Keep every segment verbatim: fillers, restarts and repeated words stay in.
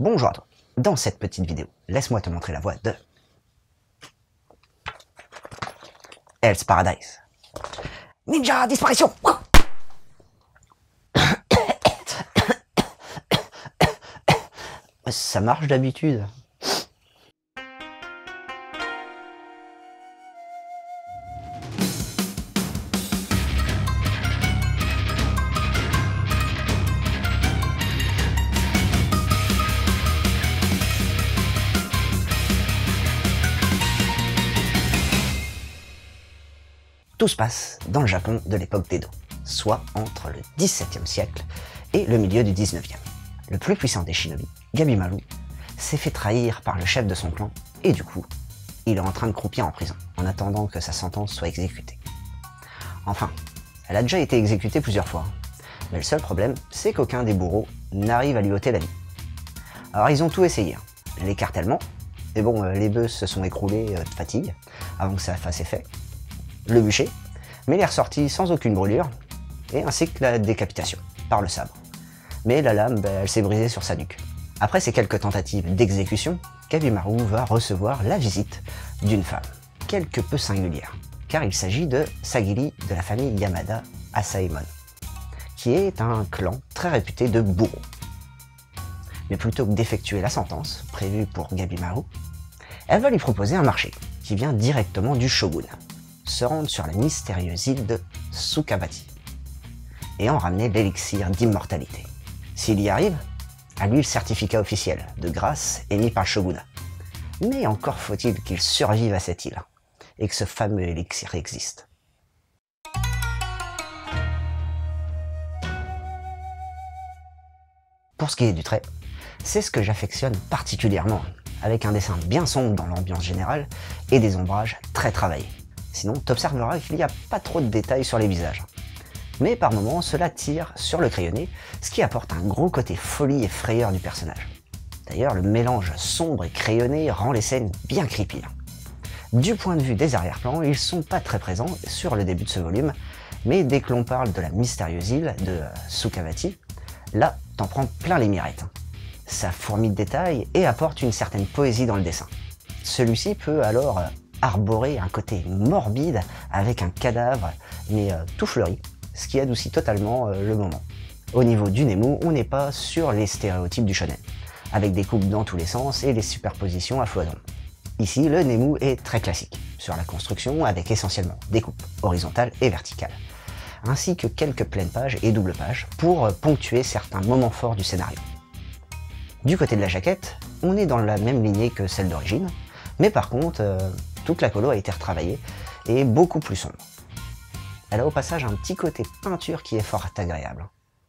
Bonjour à toi. Dans cette petite vidéo, laisse-moi te montrer la voix de Hell's Paradise. Ninja disparition. Ça marche d'habitude. Tout se passe dans le Japon de l'époque d'Edo, soit entre le dix-septième siècle et le milieu du dix-neuvième. Le plus puissant des shinobi, Gabimaru, s'est fait trahir par le chef de son clan et du coup, il est en train de croupir en prison en attendant que sa sentence soit exécutée. Enfin, elle a déjà été exécutée plusieurs fois, mais le seul problème, c'est qu'aucun des bourreaux n'arrive à lui ôter la vie. Alors ils ont tout essayé, l'écartèlement, mais bon, les bœufs se sont écroulés de fatigue avant que ça fasse effet, le bûcher, mais il est ressorti sans aucune brûlure, et ainsi que la décapitation, par le sabre. Mais la lame, ben, elle s'est brisée sur sa nuque. Après ces quelques tentatives d'exécution, Gabimaru va recevoir la visite d'une femme, quelque peu singulière, car il s'agit de Sagiri de la famille Yamada Asaemon, qui est un clan très réputé de bourreaux. Mais plutôt que d'effectuer la sentence, prévue pour Gabimaru, elle va lui proposer un marché, qui vient directement du shogun, se rendre sur la mystérieuse île de Sukavati, et en ramener l'élixir d'immortalité. S'il y arrive, à lui le certificat officiel de grâce émis par le shogunat. Mais encore faut-il qu'il survive à cette île, et que ce fameux élixir existe. Pour ce qui est du trait, c'est ce que j'affectionne particulièrement, avec un dessin bien sombre dans l'ambiance générale et des ombrages très travaillés. Sinon, t'observeras qu'il n'y a pas trop de détails sur les visages. Mais par moments, cela tire sur le crayonné, ce qui apporte un gros côté folie et frayeur du personnage. D'ailleurs, le mélange sombre et crayonné rend les scènes bien creepy. Du point de vue des arrière-plans, ils sont pas très présents sur le début de ce volume, mais dès que l'on parle de la mystérieuse île de Sukavati, là, t'en prends plein les mirettes. Ça fourmille de détails et apporte une certaine poésie dans le dessin. Celui-ci peut alors arborer un côté morbide avec un cadavre, mais euh, tout fleuri, ce qui adoucit totalement euh, le moment. Au niveau du Nemu, on n'est pas sur les stéréotypes du shonen, avec des coupes dans tous les sens et les superpositions à foison. Ici, le Nemu est très classique, sur la construction avec essentiellement des coupes horizontales et verticales, ainsi que quelques pleines pages et doubles pages pour euh, ponctuer certains moments forts du scénario. Du côté de la jaquette, on est dans la même lignée que celle d'origine, mais par contre, euh, toute la colo a été retravaillée et beaucoup plus sombre. Elle a au passage un petit côté peinture qui est fort agréable.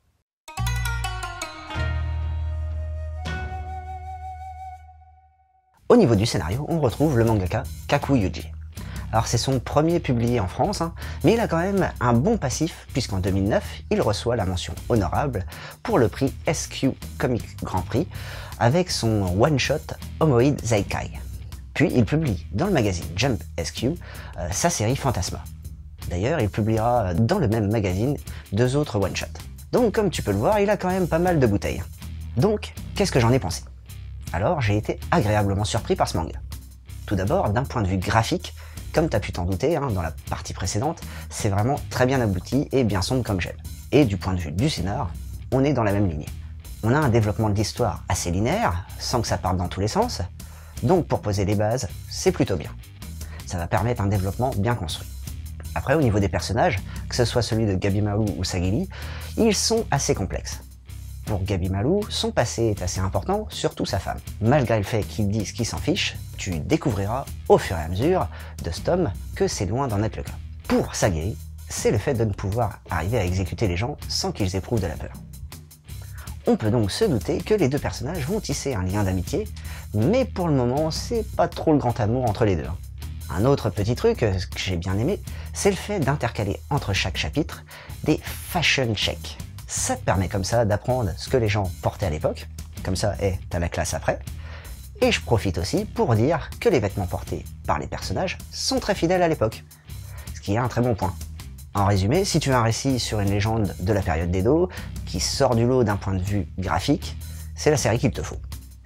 Au niveau du scénario, on retrouve le mangaka Kaku Yuji. Alors c'est son premier publié en France, hein, mais il a quand même un bon passif puisqu'en deux mille neuf, il reçoit la mention honorable pour le prix S Q Comic Grand Prix avec son one-shot Homoid Zaikai. Puis il publie dans le magazine Jump S Q euh, sa série Fantasma. D'ailleurs, il publiera dans le même magazine deux autres one-shots. Donc comme tu peux le voir, il a quand même pas mal de bouteilles. Donc, qu'est-ce que j'en ai pensé? Alors, j'ai été agréablement surpris par ce manga. Tout d'abord, d'un point de vue graphique, comme tu as pu t'en douter hein, dans la partie précédente, c'est vraiment très bien abouti et bien sombre comme j'aime. Et du point de vue du scénar, on est dans la même lignée. On a un développement de l'histoire assez linéaire, sans que ça parte dans tous les sens, donc pour poser les bases, c'est plutôt bien. Ça va permettre un développement bien construit. Après, au niveau des personnages, que ce soit celui de Gabimaru ou Sagiri, ils sont assez complexes. Pour Gabimaru, son passé est assez important, surtout sa femme. Malgré le fait qu'ils disent qu'ils s'en fichent, tu découvriras au fur et à mesure de ce tome que c'est loin d'en être le cas. Pour Sagiri, c'est le fait de ne pouvoir arriver à exécuter les gens sans qu'ils éprouvent de la peur. On peut donc se douter que les deux personnages vont tisser un lien d'amitié, mais pour le moment, c'est pas trop le grand amour entre les deux. Un autre petit truc que j'ai bien aimé, c'est le fait d'intercaler entre chaque chapitre des fashion checks. Ça te permet comme ça d'apprendre ce que les gens portaient à l'époque, comme ça, hey, t'as la classe après. Et je profite aussi pour dire que les vêtements portés par les personnages sont très fidèles à l'époque, ce qui est un très bon point. En résumé, si tu as un récit sur une légende de la période d'Edo, qui sort du lot d'un point de vue graphique, c'est la série qu'il te faut.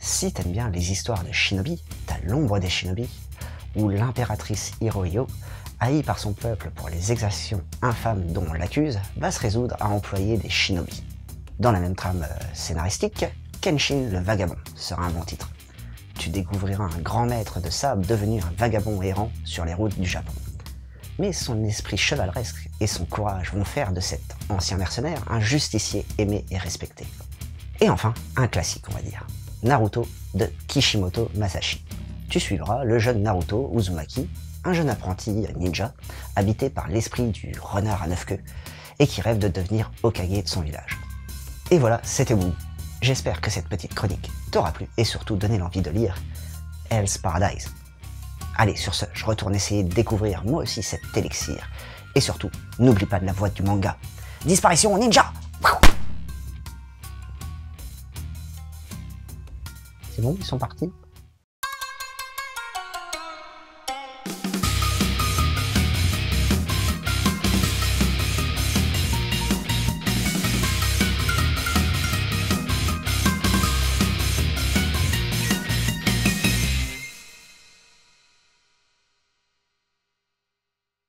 Si t'aimes bien les histoires de shinobi, t'as l'ombre des shinobi, où l'impératrice Hirohito, haïe par son peuple pour les exactions infâmes dont on l'accuse, va se résoudre à employer des shinobi. Dans la même trame euh, scénaristique, Kenshin le vagabond sera un bon titre. Tu découvriras un grand maître de sable devenu un vagabond errant sur les routes du Japon. Mais son esprit chevaleresque et son courage vont faire de cet ancien mercenaire un justicier aimé et respecté. Et enfin, un classique on va dire, Naruto de Kishimoto Masashi. Tu suivras le jeune Naruto Uzumaki, un jeune apprenti ninja, habité par l'esprit du renard à neuf queues, et qui rêve de devenir Hokage de son village. Et voilà, c'était Boubou. J'espère que cette petite chronique t'aura plu et surtout donné l'envie de lire Hell's Paradise. Allez, sur ce, je retourne essayer de découvrir moi aussi cet élixir. Et surtout, n'oublie pas de la voix du manga. Disparition ninja! C'est bon, ils sont partis?